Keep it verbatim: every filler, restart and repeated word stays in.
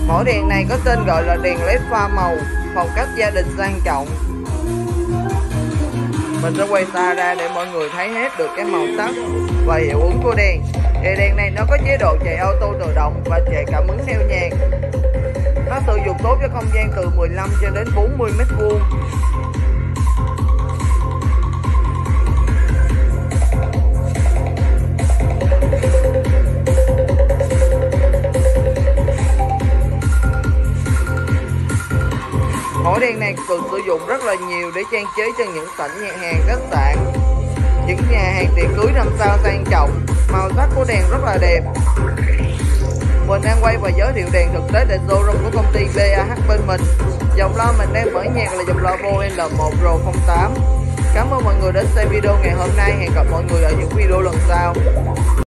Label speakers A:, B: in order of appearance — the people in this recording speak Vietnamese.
A: Mẫu đèn này có tên gọi là đèn led pha màu, phong cách gia đình sang trọng. Mình sẽ quay xa ra để mọi người thấy hết được cái màu sắc và hiệu ứng của đèn. Thì đèn này nó có chế độ chạy auto tự động và chạy cảm ứng theo nhạc. Nó sử dụng tốt cho không gian từ mười lăm cho đến bốn mươi mét vuông. Mẫu đèn này được sử dụng rất là nhiều để trang trí cho những sảnh nhà hàng, khách sạn, những nhà hàng tiệc cưới năm sao sang trọng. Màu sắc của đèn rất là đẹp. Mình đang quay và giới thiệu đèn thực tế tại showroom của công ty bê a hát bên mình. Dòng loa mình đang mở nhạc là dòng loa Bose L một Pro không tám. Cảm ơn mọi người đã xem video ngày hôm nay. Hẹn gặp mọi người ở những video lần sau.